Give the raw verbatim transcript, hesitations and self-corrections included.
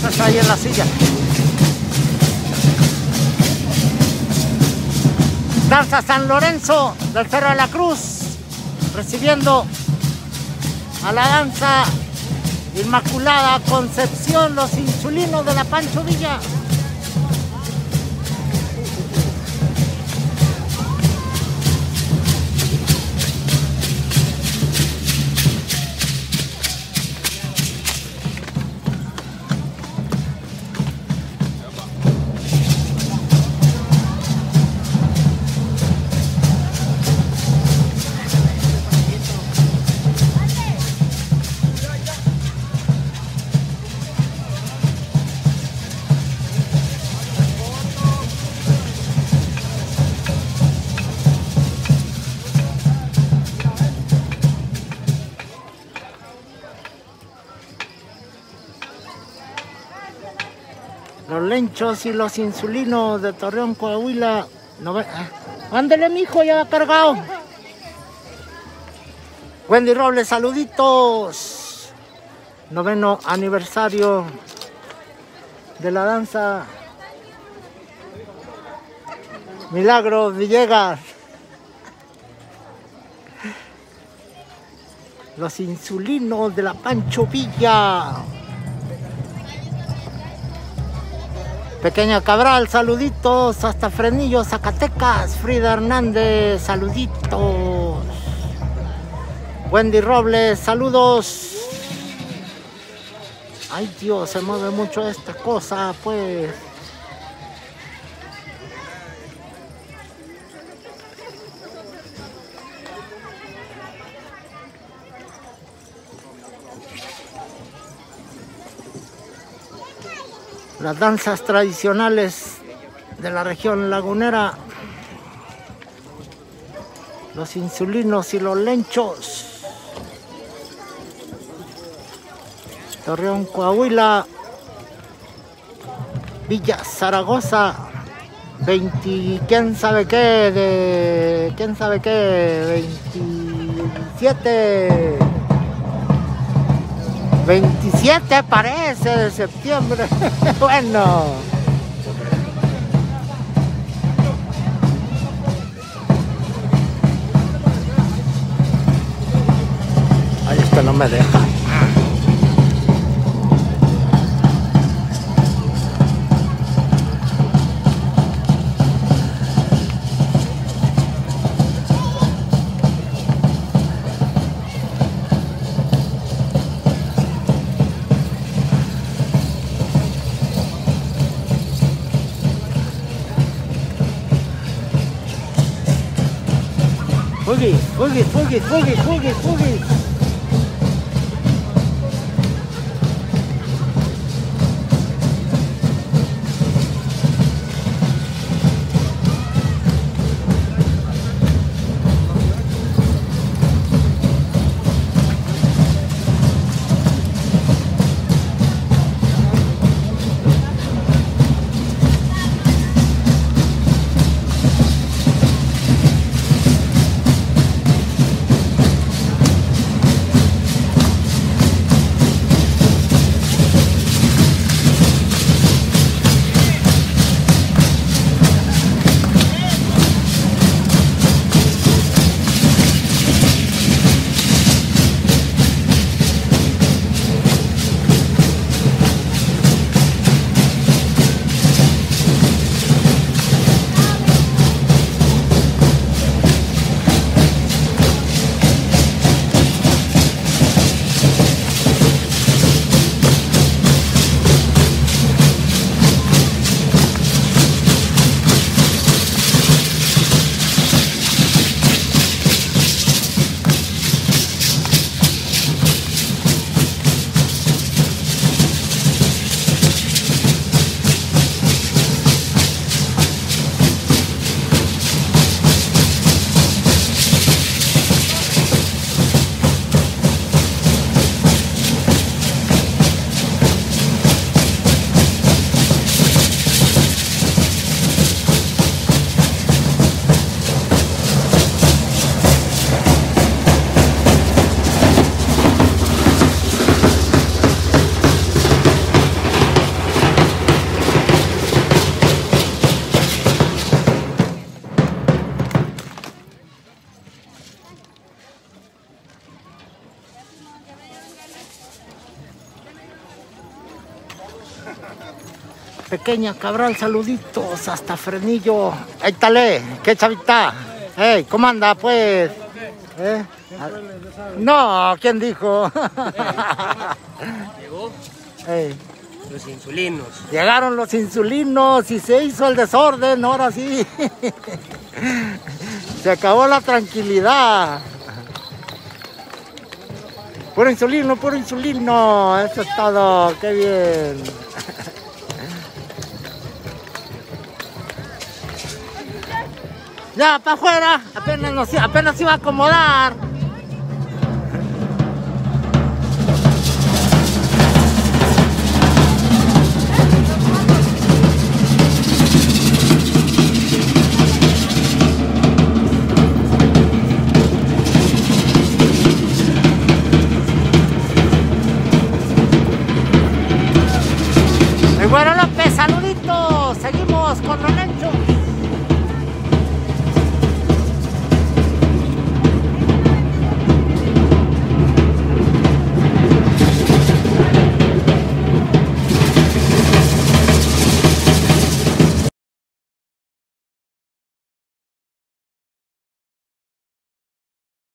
Estás ahí en la silla. Danza San Lorenzo del Cerro de la Cruz, recibiendo a la danza Inmaculada Concepción, los insulinos de la Pancho Villa. Los lenchos y los insulinos de Torreón, Coahuila. No ve... Ándele, mijo, ya va cargado. Wendy Robles, saluditos. Noveno aniversario de la danza. Milagros Villegas. Los insulinos de la Pancho Villa. Pequeña Cabral, saluditos hasta Frenillo, Zacatecas. Frida Hernández, saluditos. Wendy Robles, saludos. Ay, Dios, se mueve mucho esta cosa, pues. Las danzas tradicionales de la región lagunera, los insulinos y los lenchos. Torreón, Coahuila, Villa Zaragoza, veinte, quién sabe qué, de, quién sabe qué, veintisiete. veintisiete parece de septiembre. Bueno. Ay, esto no me deja. Fugi, fugi, fugi, fugi, fugi, fugi. Pequeña Cabral, saluditos hasta Frenillo. Éítale, qué chavita. Hey, ¿cómo anda pues? ¿Eh? No, ¿quién dijo? Llegó Hey. los insulinos. Llegaron los insulinos y se hizo el desorden, ahora sí. Se acabó la tranquilidad. Puro insulino, puro insulino. Eso es todo, qué bien. Ya, para afuera, apenas, nos, apenas iba a acomodar. El Güero López, saluditos, seguimos con Ronel.